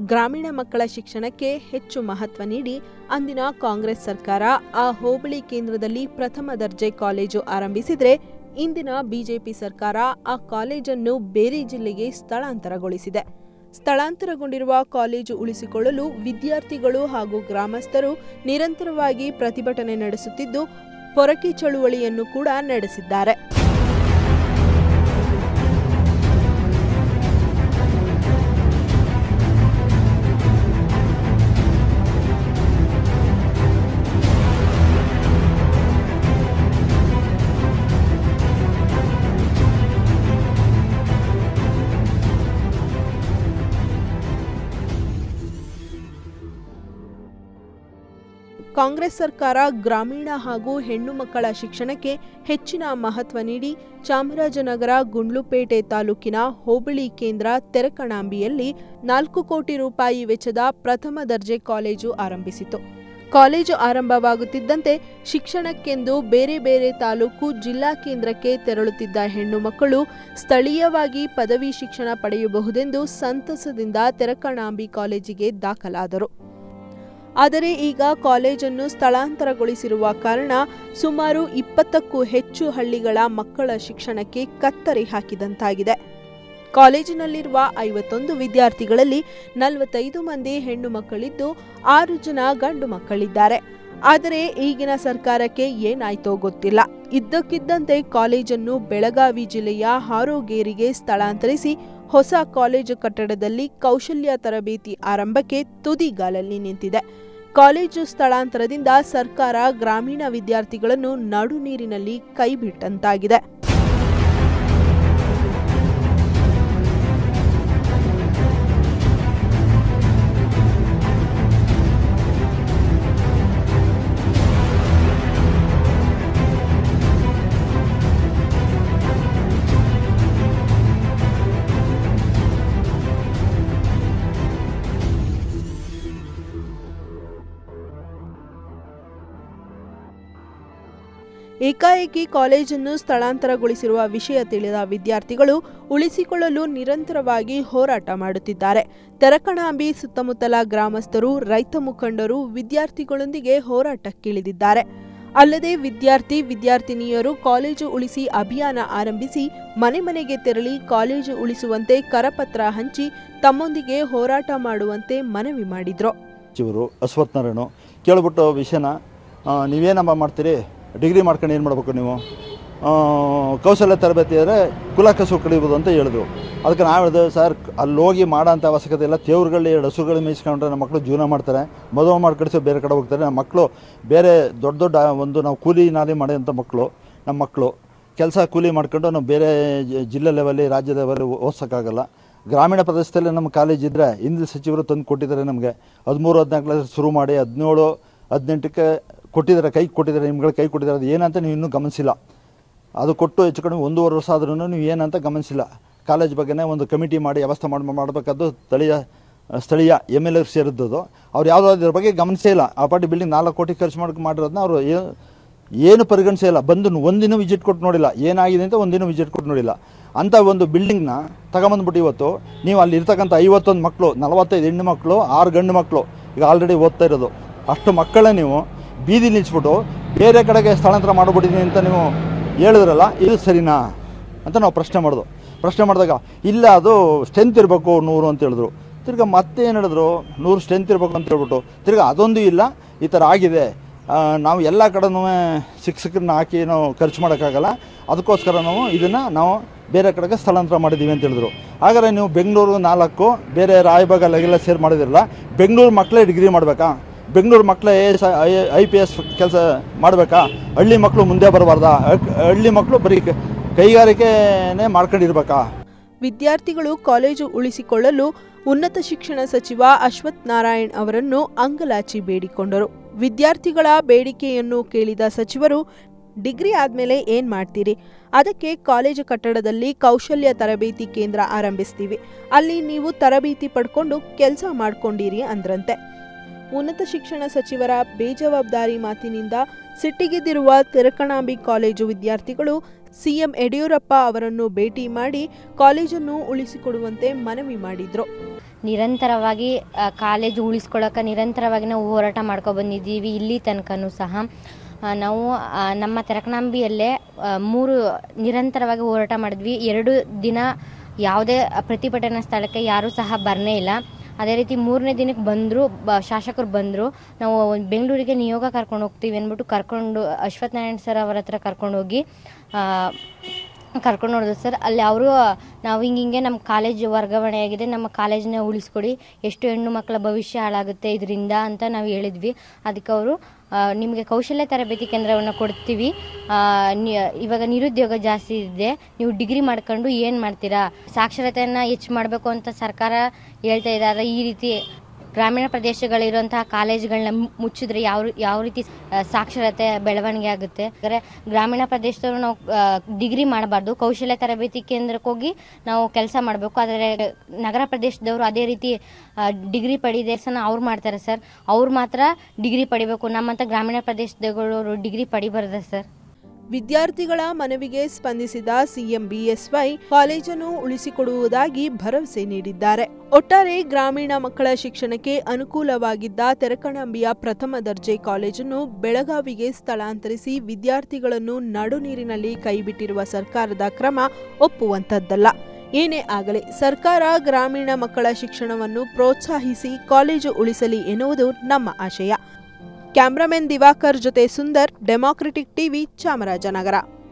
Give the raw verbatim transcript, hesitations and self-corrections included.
ಗ್ರಾಮೀಣ ಮಕ್ಕಳ ಶಿಕ್ಷಣಕ್ಕೆ ಹೆಚ್ಚು ಮಹತ್ವ ನೀಡಿ ಅಂದಿನ ಕಾಂಗ್ರೆಸ್ ಸರ್ಕಾರ ಆ ಹೋಬಳಿ ಕೇಂದ್ರದಲ್ಲಿ ಪ್ರಥಮ ದರ್ಜೆ ಕಾಲೇಜು ಆರಂಭಿಸಿದರೆ ಇಂದಿನ ಬಿಜೆಪಿ ಸರ್ಕಾರ ಆ ಕಾಲೇಜನ್ನು ಬೇರೆ ಜಿಲ್ಲೆಗೆ ಸ್ಥಳಾಂತರಗೊಳಿಸಿದೆ. ಸ್ಥಳಾಂತರಗೊಂಡಿರುವ ಕಾಲೇಜು ಉಳಿಸಿಕೊಳ್ಳಲು ವಿದ್ಯಾರ್ಥಿಗಳು ಹಾಗೂ ಗ್ರಾಮಸ್ಥರು ನಿರಂತರವಾಗಿ ಪ್ರತಿಭಟನೆ ನಡೆಸುತ್ತಿದ್ದು ಪೊರಕೆ ಚಳವಳಿಯನ್ನು ಕೂಡ ನಡೆಸಿದ್ದಾರೆ. ಕಾಂಗ್ರೆಸ್ ಸರ್ಕಾರ ಗ್ರಾಮೀಣ ಹಾಗೂ ಹೆಣ್ಣು ಮಕ್ಕಳ ಶಿಕ್ಷಣಕ್ಕೆ ಹೆಚ್ಚಿನ ಮಹತ್ವ ನೀಡಿ ಚಾಮರಾಜನಗರ ಗುಂಡ್ಲುಪೇಟೆ ತಾಲೂಕಿನ ಹೋಬಳಿ ಕೇಂದ್ರ ತೆರಕಣಾಂಬಿಯಲ್ಲಿ ನಾಲ್ಕು ಕೋಟಿ ರೂಪಾಯಿ ವೆಚ್ಚದ ಪ್ರಥಮ ದರ್ಜೆ ಕಾಲೇಜು ಆರಂಭಿಸಿತು. ಕಾಲೇಜು ಆರಂಭವಾಗುತ್ತಿದ್ದಂತೆ ಶಿಕ್ಷಣಕ್ಕೆಂದು ಬೇರೆ ಬೇರೆ ತಾಲೂಕು ಜಿಲ್ಲಾ ಕೇಂದ್ರಕ್ಕೆ ತೆರಳುತ್ತಿದ್ದ ಹೆಣ್ಣು ಮಕ್ಕಳು ಸ್ಥಳೀಯವಾಗಿ ಪದವಿ ಶಿಕ್ಷಣ ಪಡೆಯಬಹುದೆಂದು ಸಂತಸದಿಂದ ತೆರಕಣಾಂಬಿ ಕಾಲೇಜಿಗೆ ದಾಖಲಾದರು. ಆದರೆ ಈಗ ಕಾಲೇಜನ್ನು ಸ್ಥಳಾಂತರಗೊಳಿಸಿರುವ ಕಾರಣ ಸುಮಾರು ಇಪ್ಪತ್ತಕ್ಕೂ ಹೆಚ್ಚು ಹಳ್ಳಿಗಳ ಮಕ್ಕಳ ಶಿಕ್ಷಣಕ್ಕೆ ಕತ್ತರಿ ಹಾಕಿದಂತಾಗಿದೆ. ಕಾಲೇಜಿನಲ್ಲಿರುವ ಐವತ್ತೊಂದು ವಿದ್ಯಾರ್ಥಿಗಳಲ್ಲಿ ನಲವತ್ತೈದು ಮಂದಿ ಹೆಣ್ಣು ಮಕ್ಕಳಿದ್ದು ಆರು ಜನ ಗಂಡು ಮಕ್ಕಳಿದ್ದಾರೆ. ಆದರೆ ಈಗಿನ ಸರ್ಕಾರಕ್ಕೆ ಏನಾಯ್ತೋ ಗೊತ್ತಿಲ್ಲ. ಇದ್ದಕ್ಕಿದ್ದಂತೆ ಕಾಲೇಜನ್ನು ಬೆಳಗಾವಿ ಜಿಲ್ಲೆಯ ಹಾರೋಗೇರಿಗೆ ಸ್ಥಳಾಂತರಿಸಿ ಹೊಸ ಕಾಲೇಜು ಕಟ್ಟಡದಲ್ಲಿ ಕೌಶಲ್ಯ ತರಬೇತಿ ಆರಂಭಕ್ಕೆ ತುದಿಗಾಲಲ್ಲಿ ನಿಂತಿದೆ. ಕಾಲೇಜು ಸ್ಥಳಾಂತರದಿಂದ ಸರ್ಕಾರ ಗ್ರಾಮೀಣ ವಿದ್ಯಾರ್ಥಿಗಳನ್ನು ನಡು ನೀರಿನಲ್ಲಿ ಕೈಬಿಟ್ಟಂತಾಗಿದೆ. ಏಕಾಏಕಿ ಕಾಲೇಜನ್ನು ಸ್ಥಳಾಂತರಗೊಳಿಸಿರುವ ವಿಷಯ ತಿಳಿದ ವಿದ್ಯಾರ್ಥಿಗಳು ಉಳಿಸಿಕೊಳ್ಳಲು ನಿರಂತರವಾಗಿ ಹೋರಾಟ ಮಾಡುತ್ತಿದ್ದಾರೆ. ತೆರಕಣಾಂಬಿ ಸುತ್ತಮುತ್ತಲ ಗ್ರಾಮಸ್ಥರು, ರೈತ ಮುಖಂಡರು ವಿದ್ಯಾರ್ಥಿಗಳೊಂದಿಗೆ ಹೋರಾಟಕ್ಕಿಳಿದಿದ್ದಾರೆ. ಅಲ್ಲದೆ ವಿದ್ಯಾರ್ಥಿ ವಿದ್ಯಾರ್ಥಿನಿಯರು ಕಾಲೇಜು ಉಳಿಸಿ ಅಭಿಯಾನ ಆರಂಭಿಸಿ ಮನೆ ಮನೆಗೆ ತೆರಳಿ ಕಾಲೇಜು ಉಳಿಸುವಂತೆ ಕರಪತ್ರ ಹಂಚಿ ತಮ್ಮೊಂದಿಗೆ ಹೋರಾಟ ಮಾಡುವಂತೆ ಮನವಿ ಮಾಡಿದ್ರು. ಇವರು ಅಶ್ವತ್ಥನಾರಾಯಣ ಕೇಳ್ಬಿಟ್ಟು ವಿಷಯನ ನೀವೇನಮ್ಮ ಮಾಡ್ತೀರಿ, ಡಿಗ್ರಿ ಮಾಡ್ಕೊಂಡು ಏನು ಮಾಡಬೇಕು, ನೀವು ಕೌಶಲ್ಯ ತರಬೇತಿ ಆದರೆ ಕುಲ ಕಸು ಕಡಿಬೋದು ಅಂತ ಹೇಳಿದ್ರು. ಅದಕ್ಕೆ ನಾವು ಹೇಳಿದೆ, ಸರ್ ಅಲ್ಲಿ ಹೋಗಿ ಮಾಡೋಂಥ ಅವಶ್ಯಕತೆ ಇಲ್ಲ, ತೇವ್ರುಗಳಲ್ಲಿ ಎರಡು ಹಸುಗಳು ಮೇಯಿಸ್ಕೊಂಡ್ರೆ ನಮ್ಮ ಮಕ್ಕಳು ಜೀವನ ಮಾಡ್ತಾರೆ, ಮದುವೆ ಮಾಡಿ ಕಳಿಸೋ ಬೇರೆ ಕಡೆ ಹೋಗ್ತಾರೆ. ನಮ್ಮ ಮಕ್ಕಳು ಬೇರೆ ದೊಡ್ಡ ದೊಡ್ಡ ಒಂದು ನಾವು ಕೂಲಿ ನಾಲಿ ಮಾಡೋಂಥ ಮಕ್ಕಳು, ನಮ್ಮ ಮಕ್ಕಳು ಕೆಲಸ ಕೂಲಿ ಮಾಡ್ಕೊಂಡು ನಾವು ಬೇರೆ ಜಿಲ್ಲೆ ಲೆವೆಲ್ಲಿ ರಾಜ್ಯ ಲೆವೆಲ್ಲಿ ಓದಿಸೋಕ್ಕಾಗಲ್ಲ. ಗ್ರಾಮೀಣ ಪ್ರದೇಶದಲ್ಲಿ ನಮ್ಮ ಕಾಲೇಜ್ ಇದ್ದರೆ ಹಿಂದಿನ ಸಚಿವರು ತಂದು ಕೊಟ್ಟಿದ್ದಾರೆ ನಮಗೆ. ಹದಿಮೂರು ಹದಿನಾಲ್ಕು ಶುರು ಮಾಡಿ ಹದಿನೇಳು ಹದಿನೆಂಟಕ್ಕೆ ಕೊಟ್ಟಿದ್ದಾರೆ, ಕೈ ಕೊಟ್ಟಿದ್ದಾರೆ, ನಿಮ್ಗಳ ಕೈ ಕೊಟ್ಟಿದ್ದಾರೆ. ಅದು ಏನಂತ ನೀವು ಇನ್ನೂ ಗಮನಿಸಿಲ್ಲ. ಅದು ಕೊಟ್ಟು ಹೆಚ್ಚು ಕಡಿಮೆ ಒಂದೂವರೆ ವರ್ಷ ಆದ್ರೂ ನೀವು ಏನಂತ ಗಮನಿಸಿಲ್ಲ. ಕಾಲೇಜ್ ಬಗ್ಗೆನೇ ಒಂದು ಕಮಿಟಿ ಮಾಡಿ ವ್ಯವಸ್ಥೆ ಮಾಡಿ ಮಾಡಬೇಕಾದ್ದು ಸ್ಥಳೀಯ ಸ್ಥಳೀಯ ಎಮ್ ಎಲ್ ಎ ಸೇರಿದ್ದು. ಅವ್ರು ಯಾವುದೋ ಅದ್ರ ಬಗ್ಗೆ ಗಮನಿಸೇ ಇಲ್ಲ. ಆ ಪಾರ್ಟಿ ಬಿಲ್ಡಿಂಗ್ ನಾಲ್ಕು ಕೋಟಿ ಖರ್ಚು ಮಾಡಿ ಮಾಡಿರೋದನ್ನ ಅವರು ಏನು ಪರಿಗಣಿಸೇ ಇಲ್ಲ. ಬಂದು ಒಂದಿನ ವಿಸಿಟ್ ಕೊಟ್ಟು ನೋಡಿಲ್ಲ, ಏನಾಗಿದೆ ಅಂತ ಒಂದಿನ ವಿಸಿಟ್ ಕೊಟ್ಟು ನೋಡಿಲ್ಲ. ಅಂಥ ಒಂದು ಬಿಲ್ಡಿಂಗ್ನ ತಗೊಂಬಂದ್ಬಿಟ್ಟು ಇವತ್ತು ನೀವು ಅಲ್ಲಿ ಇರ್ತಕ್ಕಂಥ ಐವತ್ತೊಂದು ಮಕ್ಕಳು, ನಲವತ್ತೈದು ಹೆಣ್ಣು ಮಕ್ಕಳು, ಆರು ಗಂಡು ಮಕ್ಕಳು ಈಗ ಆಲ್ರೆಡಿ ಓದ್ತಾ ಇರೋದು. ಅಷ್ಟು ಮಕ್ಕಳೇ ನೀವು ಬೀದಿ ನಿಲ್ಲಿಸ್ಬಿಟ್ಟು ಬೇರೆ ಕಡೆಗೆ ಸ್ಥಳಾಂತರ ಮಾಡಿಬಿಟ್ಟಿದ್ದೀನಿ ಅಂತ ನೀವು ಹೇಳಿದ್ರಲ್ಲ, ಇದು ಸರಿನಾ ಅಂತ ನಾವು ಪ್ರಶ್ನೆ ಮಾಡಿದ್ವು. ಪ್ರಶ್ನೆ ಮಾಡಿದಾಗ ಇಲ್ಲ, ಅದು ಸ್ಟ್ರೆಂತ್ ಇರಬೇಕು ನೂರು ಅಂತ ಹೇಳಿದ್ರು. ತಿರ್ಗಿ ಮತ್ತೆ ಏನು ಹೇಳಿದ್ರು, ನೂರು ಸ್ಟ್ರೆಂತ್ ಇರಬೇಕು ಅಂತ ಹೇಳ್ಬಿಟ್ಟು ತಿರ್ಗಿ ಅದೊಂದು ಇಲ್ಲ, ಈ ಥರ ಆಗಿದೆ, ನಾವು ಎಲ್ಲ ಕಡೆನೂ ಶಿಕ್ಷಕರನ್ನ ಹಾಕಿ ನಾವು ಖರ್ಚು ಮಾಡೋಕ್ಕಾಗಲ್ಲ, ಅದಕ್ಕೋಸ್ಕರ ನಾವು ಇದನ್ನು ನಾವು ಬೇರೆ ಕಡೆಗೆ ಸ್ಥಳಾಂತರ ಮಾಡಿದ್ದೀವಿ ಅಂತ ಹೇಳಿದ್ರು. ಹಾಗಾದರೆ ನೀವು ಬೆಂಗಳೂರು ನಾಲ್ಕು ಬೇರೆ ರಾಯಬಾಗ ಎಲ್ಲ ಸೇರಿ ಮಾಡಿದಿರಲ್ಲ, ಬೆಂಗಳೂರು ಮಕ್ಕಳೇ ಡಿಗ್ರಿ ಮಾಡಬೇಕಾ, ಬೆಂಗಳೂರು ಮಕ್ಕಳೇ A S I P S ಕೆಲಸ ಮಾಡಬೇಕಾ, ಹಳ್ಳಿ ಮಕ್ಕಳು ಮುಂದೆ ಬರಬಾರ್ದಾ, ಹಳ್ಳಿ ಮಕ್ಕಳು ಬರೀ ಕೈಗಾರಿಕೆನೇ ಮಾಡ್ಕೊಂಡಿರ್ಬೇಕಾ? ವಿದ್ಯಾರ್ಥಿಗಳು ಕಾಲೇಜು ಉಳಿಸಿಕೊಳ್ಳಲು ಉನ್ನತ ಶಿಕ್ಷಣ ಸಚಿವ ಅಶ್ವಥ್ ನಾರಾಯಣ್ ಅವರನ್ನು ಅಂಗಲಾಚಿ ಬೇಡಿಕೊಂಡರು. ವಿದ್ಯಾರ್ಥಿಗಳ ಬೇಡಿಕೆಯನ್ನು ಕೇಳಿದ ಸಚಿವರು, ಡಿಗ್ರಿ ಆದಮೇಲೆ ಏನು ಮಾಡ್ತೀರಿ, ಅದಕ್ಕೆ ಕಾಲೇಜು ಕಟ್ಟಡದಲ್ಲಿ ಕೌಶಲ್ಯ ತರಬೇತಿ ಕೇಂದ್ರ ಆರಂಭಿಸ್ತೀವಿ, ಅಲ್ಲಿ ನೀವು ತರಬೇತಿ ಪಡ್ಕೊಂಡು ಕೆಲಸ ಮಾಡ್ಕೊಂಡಿರಿ ಅಂದ್ರಂತೆ. ಉನ್ನತ ಶಿಕ್ಷಣ ಸಚಿವರ ಬೇಜವಾಬ್ದಾರಿ ಮಾತಿನಿಂದ ಸಿಟ್ಟಿಗೆದ್ದಿರುವ ತೆರಕಣಾಂಬಿ ಕಾಲೇಜು ವಿದ್ಯಾರ್ಥಿಗಳು ಸಿಎಂ ಯಡಿಯೂರಪ್ಪ ಅವರನ್ನು ಭೇಟಿ ಮಾಡಿ ಕಾಲೇಜನ್ನು ಉಳಿಸಿಕೊಡುವಂತೆ ಮನವಿ ಮಾಡಿದ್ರು. ನಿರಂತರವಾಗಿ ಕಾಲೇಜು ಉಳಿಸ್ಕೊಳ್ಳೋಕೆ ನಿರಂತರವಾಗಿ ನಾವು ಹೋರಾಟ ಮಾಡ್ಕೊಂಡು ಬಂದಿದ್ದೀವಿ. ಇಲ್ಲಿ ತನಕನೂ ಸಹ ನಾವು ನಮ್ಮ ತೆರಕಣಾಂಬಿಯಲ್ಲೇ ಮೂರು ನಿರಂತರವಾಗಿ ಹೋರಾಟ ಮಾಡಿದ್ವಿ. ಎರಡು ದಿನ ಯಾವುದೇ ಪ್ರತಿಭಟನಾ ಸ್ಥಳಕ್ಕೆ ಯಾರೂ ಸಹ ಬರನೇ ಇಲ್ಲ. ಅದೇ ರೀತಿ ಮೂರನೇ ದಿನಕ್ಕೆ ಬಂದರು, ಬ ಶಾಸಕರು ಬಂದರು. ನಾವು ಬೆಂಗಳೂರಿಗೆ ನಿಯೋಗ ಕರ್ಕೊಂಡು ಹೋಗ್ತೀವಿ ಅಂದ್ಬಿಟ್ಟು ಕರ್ಕೊಂಡು ಅಶ್ವಥ್ ನಾರಾಯಣ್ ಸರ್ ಅವರ ಹತ್ರ ಕರ್ಕೊಂಡು ಹೋಗಿ ಕರ್ಕೊಂಡು ನೋಡಿದ್ರು ಸರ್. ಅಲ್ಲಿ ಅವರು ನಾವು ಹಿಂಗೆ ಹಿಂಗೆ ನಮ್ಮ ಕಾಲೇಜು ವರ್ಗಾವಣೆ ಆಗಿದೆ, ನಮ್ಮ ಕಾಲೇಜನ್ನ ಉಳಿಸ್ಕೊಡಿ, ಎಷ್ಟು ಹೆಣ್ಣು ಮಕ್ಕಳ ಭವಿಷ್ಯ ಹಾಳಾಗುತ್ತೆ ಇದರಿಂದ ಅಂತ ನಾವು ಹೇಳಿದ್ವಿ. ಅದಕ್ಕೆ ಅವರು ನಿಮಗೆ ಕೌಶಲ್ಯ ತರಬೇತಿ ಕೇಂದ್ರವನ್ನು ಕೊಡ್ತೀವಿ, ಇವಾಗ ನಿರುದ್ಯೋಗ ಜಾಸ್ತಿ ಇದೆ, ನೀವು ಡಿಗ್ರಿ ಮಾಡ್ಕೊಂಡು ಏನು ಮಾಡ್ತೀರಾ, ಸಾಕ್ಷರತೆಯನ್ನು ಹೆಚ್ಚು ಮಾಡಬೇಕು ಅಂತ ಸರ್ಕಾರ ಹೇಳ್ತಾ ಇದ್ದಾರೆ. ಈ ರೀತಿ ಗ್ರಾಮೀಣ ಪ್ರದೇಶಗಳಿರುವಂತಹ ಕಾಲೇಜುಗಳನ್ನ ಮುಚ್ಚಿದ್ರೆ ಯಾವ ಯಾವ ರೀತಿ ಸಾಕ್ಷರತೆ ಬೆಳವಣಿಗೆ ಆಗುತ್ತೆ. ಅಂದರೆ ಗ್ರಾಮೀಣ ಪ್ರದೇಶದವರು ನಾವು ಡಿಗ್ರಿ ಮಾಡಬಾರ್ದು, ಕೌಶಲ್ಯ ತರಬೇತಿ ಕೇಂದ್ರಕ್ಕೆ ಹೋಗಿ ನಾವು ಕೆಲಸ ಮಾಡಬೇಕು. ಆದರೆ ನಗರ ಪ್ರದೇಶದವರು ಅದೇ ರೀತಿ ಡಿಗ್ರಿ ಪಡೆದೇ ಸಹ ಅವ್ರು ಮಾಡ್ತಾರೆ ಸರ್. ಅವ್ರು ಮಾತ್ರ ಡಿಗ್ರಿ ಪಡಿಬೇಕು, ನಮ್ಮಂಥ ಗ್ರಾಮೀಣ ಪ್ರದೇಶದವರು ಡಿಗ್ರಿ ಪಡಿಬಾರ್ದ ಸರ್. ವಿದ್ಯಾರ್ಥಿಗಳ ಮನವಿಗೆ ಸ್ಪಂದಿಸಿದ ಸಿಎಂ ಬಿಎಸ್ವೈ ಕಾಲೇಜನ್ನು ಉಳಿಸಿಕೊಡುವುದಾಗಿ ಭರವಸೆ ನೀಡಿದ್ದಾರೆ. ಒಟ್ಟಾರೆ ಗ್ರಾಮೀಣ ಮಕ್ಕಳ ಶಿಕ್ಷಣಕ್ಕೆ ಅನುಕೂಲವಾಗಿದ್ದ ತೆರಕಣಾಂಬಿಯ ಪ್ರಥಮ ದರ್ಜೆ ಕಾಲೇಜನ್ನು ಬೆಳಗಾವಿಗೆ ಸ್ಥಳಾಂತರಿಸಿ ವಿದ್ಯಾರ್ಥಿಗಳನ್ನು ನಡುನೀರಿನಲ್ಲಿ ಕೈಬಿಟ್ಟಿರುವ ಸರ್ಕಾರದ ಕ್ರಮ ಒಪ್ಪುವಂತದ್ದಲ್ಲ. ಏನೇ ಆಗಲಿ ಸರ್ಕಾರ ಗ್ರಾಮೀಣ ಮಕ್ಕಳ ಶಿಕ್ಷಣವನ್ನು ಪ್ರೋತ್ಸಾಹಿಸಿ ಕಾಲೇಜು ಉಳಿಸಲಿ ಎನ್ನುವುದು ನಮ್ಮ ಆಶಯ. ಕ್ಯಾಮರಾಮನ್ ದಿವಾಕರ್ ಜೊತೆ ಸುಂದರ್, ಡೆಮಾಕ್ರೆಟಿಕ್ ಟಿವಿ, ಚಾಮರಾಜನಗರ.